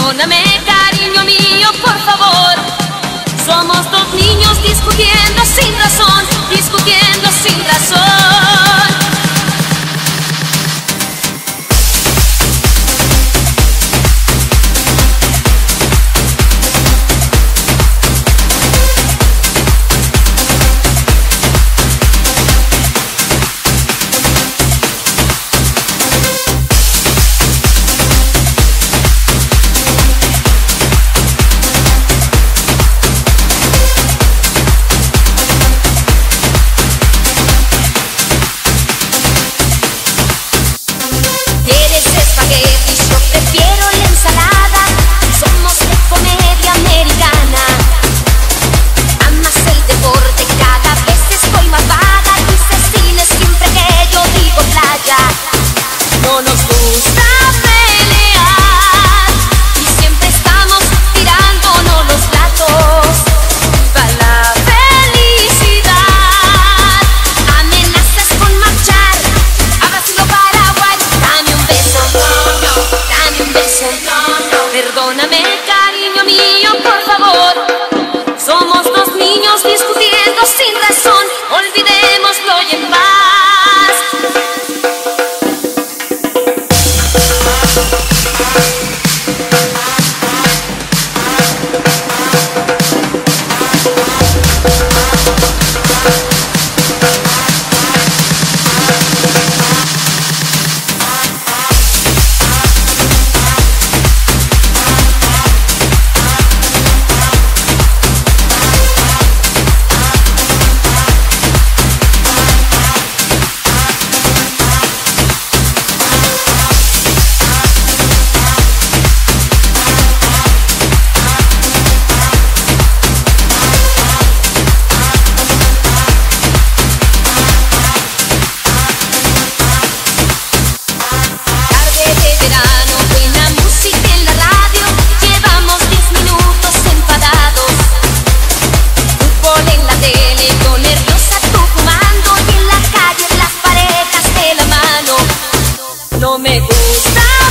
Perdóname, cariño mío, por favor. Somos dos niños discutiendo sin razón, discutiendo sin razón. No nos gusta pelear y siempre estamos tirándonos los platos. Viva la felicidad. Amenazas con marchar a Brasil o Paraguay. Dame un beso, dame un beso. Perdóname, cariño mío, por favor. Somos dos niños discutiendo sin razón. Olvidémoslo y en paz. No me gusta